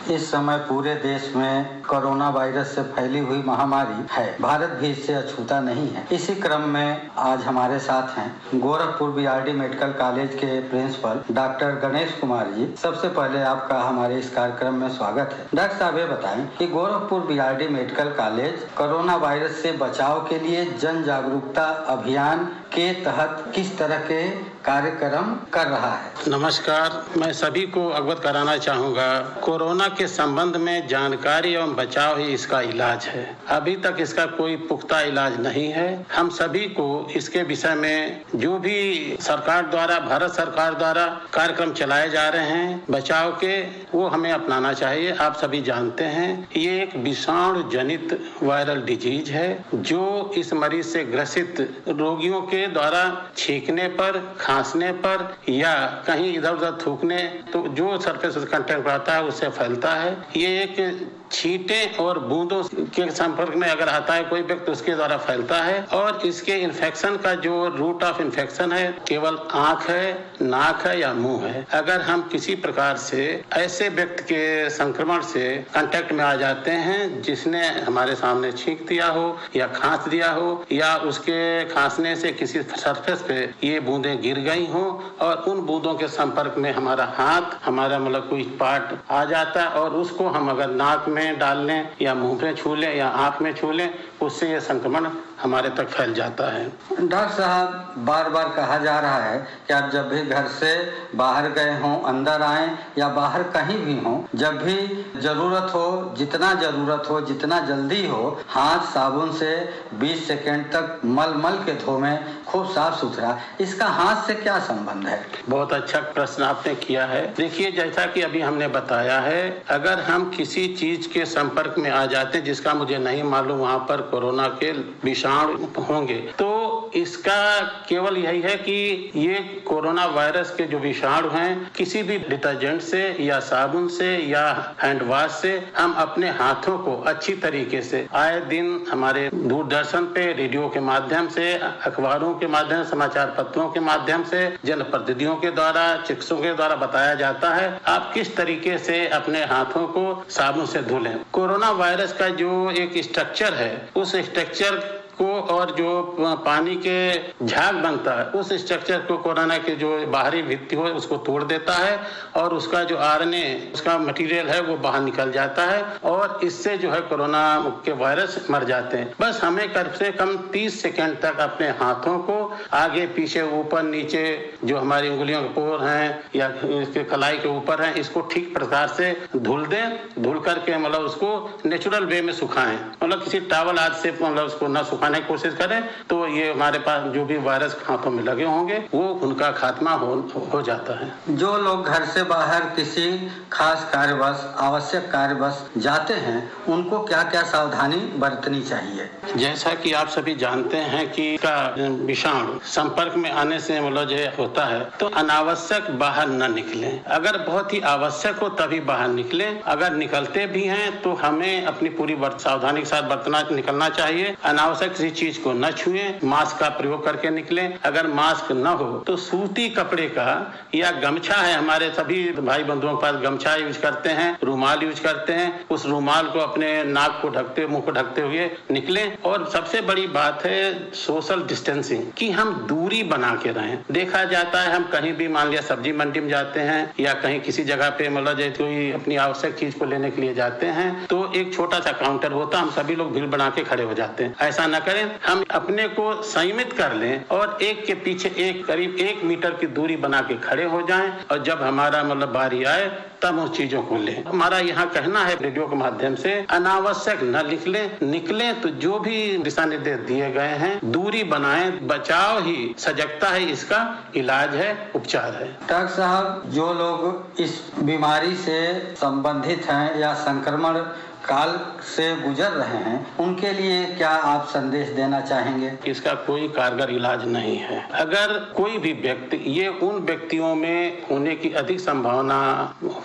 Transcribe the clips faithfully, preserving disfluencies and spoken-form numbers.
इस समय पूरे देश में कोरोना वायरस से फैली हुई महामारी है। भारत भी इससे अछूता नहीं है। इसी क्रम में आज हमारे साथ हैं गोरखपुर बीआरडी मेडिकल कॉलेज के प्रिंसिपल डॉक्टर गणेश कुमार जी। सबसे पहले आपका हमारे इस कार्यक्रम में स्वागत है। डॉक्टर साहब, ये बताएं कि Gorakhpur BRD medical college corona virus से बचाव के लिए जन जागरूकता अभियान के तहत किस तरह के कार्यक्रम कर रहा है? नमस्कार, मैं सभी को अवगत कराना चाहूँगा, कोरोना के संबंध में जानकारी एवं बचाव ही इसका इलाज है। अभी तक इसका कोई पुख्ता इलाज नहीं है। हम सभी को इसके विषय में जो भी सरकार द्वारा, भारत सरकार द्वारा कार्यक्रम चलाए जा रहे हैं बचाव के, वो हमें अपनाना चाहिए। आप सभी जानते हैं ये एक विषाणु जनित वायरल डिजीज है जो इस मरीज से ग्रसित रोगियों के द्वारा छींकने पर, खांसने पर या कहीं इधर उधर थूकने, तो जो सरफेस कंटेक्ट रहता है उससे फैलता है। ये एक छींटे और बूंदों के संपर्क में अगर आता है कोई व्यक्ति, उसके द्वारा फैलता है। और इसके इन्फेक्शन का जो रूट ऑफ इन्फेक्शन है केवल आंख है, नाक है या मुंह है। अगर हम किसी प्रकार से ऐसे व्यक्ति के संक्रमण से कांटेक्ट में आ जाते हैं जिसने हमारे सामने छींक दिया हो या खांस दिया हो या उसके खांसने से किसी सरफेस पे ये बूंदें गिर गई हो और उन बूंदों के संपर्क में हमारा हाथ, हमारा मतलब कोई पार्ट आ जाता है और उसको हम अगर नाक में डाल लें या मुंह में छू लें या आंख में छू लें, उससे ये संक्रमण हमारे तक फैल जाता है। डॉक्टर साहब, बार बार कहा जा रहा है कि आप जब भी घर से बाहर गए हों, अंदर आए या बाहर कहीं भी हों, जब भी जरूरत हो, जितना जरूरत हो, जितना जल्दी हो, हाथ साबुन से बीस सेकेंड तक मल मल के धोवें, खूब साफ सुथरा। इसका हाथ से क्या संबंध है? बहुत अच्छा प्रश्न आपने किया है। देखिए, जैसा कि अभी हमने बताया है, अगर हम किसी चीज के संपर्क में आ जाते हैं जिसका मुझे नहीं मालूम वहाँ पर कोरोना के विषाणु होंगे, तो इसका केवल यही है कि ये कोरोना वायरस के जो विषाणु हैं किसी भी डिटर्जेंट से या साबुन से या हैंड वॉश से हम अपने हाथों को अच्छी तरीके से आए दिन हमारे दूरदर्शन पे, रेडियो के माध्यम से, अखबारों के माध्यम, समाचार पत्रों के माध्यम से, जनप्रतिनिधियों के द्वारा, चिकित्सकों के द्वारा बताया जाता है आप किस तरीके से अपने हाथों को साबुन से धुलें। कोरोना वायरस का जो एक स्ट्रक्चर है, उस स्ट्रक्चर को और जो पानी के झाग बनता है उस स्ट्रक्चर को कोरोना के जो बाहरी भित्ति हो उसको तोड़ देता है और उसका जो आरएनए, उसका मटेरियल है वो बाहर निकल जाता है और इससे जो है कोरोना के वायरस मर जाते हैं। बस हमें कम से कम तीस सेकंड तक अपने हाथों को आगे पीछे, ऊपर नीचे, जो हमारी उंगलियों के पोर हैं या इसके कलाई के ऊपर हैं, इसको ठीक प्रकार से धुल दें। धुल करके मतलब उसको नेचुरल वे में सुखाएं, मतलब किसी टॉवल आदि से मतलब उसको न सुखाने की कोशिश करें, तो ये हमारे पास जो भी वायरस हाथों में लगे होंगे वो उनका खात्मा हो, हो जाता है। जो लोग घर से बाहर किसी खास कार्यवश, आवश्यक कार्यवश जाते हैं, उनको क्या क्या सावधानी बरतनी चाहिए? जैसा कि आप सभी जानते हैं कि का विषाणु संपर्क में आने से मतलब जो होता है, तो अनावश्यक बाहर न निकलें। अगर बहुत ही आवश्यक हो तभी बाहर निकलें। अगर निकलते भी हैं तो हमें अपनी पूरी सावधानी के साथ बरतना निकलना चाहिए। अनावश्यक किसी चीज को न छुएं, मास्क का प्रयोग करके निकलें। अगर मास्क न हो तो सूती कपड़े का या गमछा है, हमारे सभी भाई बंधुओं के पास गमछा यूज करते हैं, रुमाल यूज करते हैं, उस रुमाल को अपने नाक को ढकते, मुंह को ढकते हुए निकलें। और सबसे बड़ी बात है सोशल डिस्टेंसिंग, कि हम दूरी बना के रहें। देखा जाता है हम कहीं भी मान लिया सब्जी मंडी में जाते हैं या कहीं किसी जगह पे मतलब कोई अपनी आवश्यक चीज को लेने के लिए जाते हैं, तो एक छोटा सा काउंटर होता है, हम सभी लोग भीड़ बना के खड़े हो जाते हैं। ऐसा न करें, हम अपने को संयमित कर लें और एक के पीछे एक करीब एक मीटर की दूरी बना के खड़े हो जाएं और जब हमारा मतलब बारी आए तब उस चीजों को लें। हमारा यहाँ कहना है रेडियो के माध्यम से, अनावश्यक न निकले निकले तो जो भी दिशा निर्देश दिए गए हैं दूरी बनाएं। बचाव ही सजगता है, इसका इलाज है, उपचार है। डॉक्टर साहब, जो लोग इस बीमारी से संबंधित हैं या संक्रमण काल से गुजर रहे हैं, उनके लिए क्या आप संदेश देना चाहेंगे? इसका कोई कारगर इलाज नहीं है। अगर कोई भी व्यक्ति, ये उन व्यक्तियों में होने की अधिक संभावना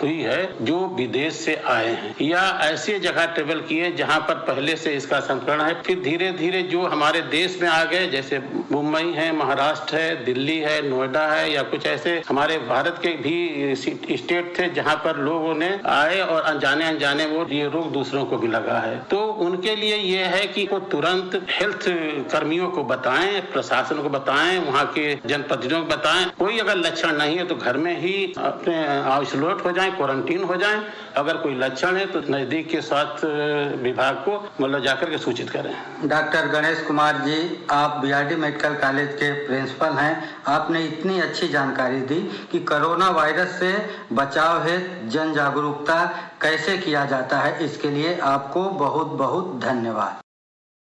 हुई है जो विदेश से आए हैं या ऐसी जगह ट्रेवल किए जहां पर पहले से इसका संक्रमण है, फिर धीरे धीरे जो हमारे देश में आ गए, जैसे मुंबई है, महाराष्ट्र है, दिल्ली है, नोएडा है, या कुछ ऐसे हमारे भारत के भी स्टेट थे जहां पर लोगों ने आए और अनजाने अनजाने वो ये रोग दूसरों को भी लगा है। तो उनके लिए ये है कि वो तुरंत हेल्थ कर्मियों को बताएं, प्रशासन को बताएं, वहाँ के जनप्रतिनिधियों को बताएं। कोई अगर लक्षण नहीं है तो घर में ही अपने आइसोलेट हो जाएं, क्वारंटीन हो जाएं। अगर कोई लक्षण है तो नजदीक के स्वास्थ्य विभाग को मतलब जाकर के सूचित करें। डॉक्टर गणेश कुमार जी, आप बीआरडी मेडिकल कॉलेज के प्रिंसिपल हैं। आपने इतनी अच्छी जानकारी दी कि कोरोना वायरस से बचाव हेतु जन जागरूकता कैसे किया जाता है, इसके लिए आपको बहुत बहुत धन्यवाद।